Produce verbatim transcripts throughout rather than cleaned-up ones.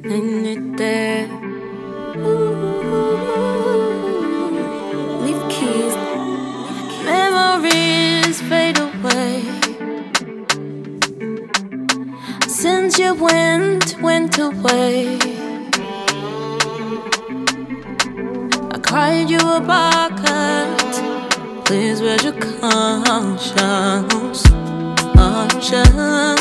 there. Niphkeys. Memories fade away since you went, went away. I cried you a bucket. Please, where's your conscience? Conscience.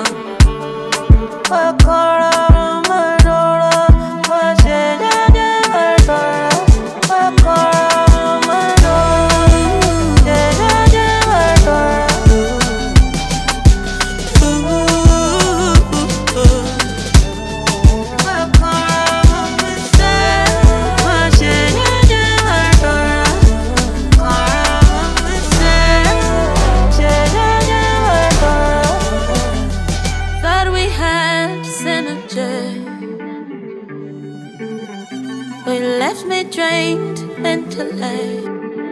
We left me drained mentally.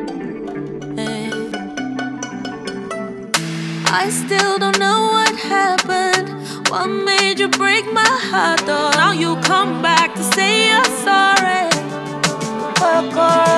I still don't know what happened. What made you break my heart? Though now you come back to say you're sorry.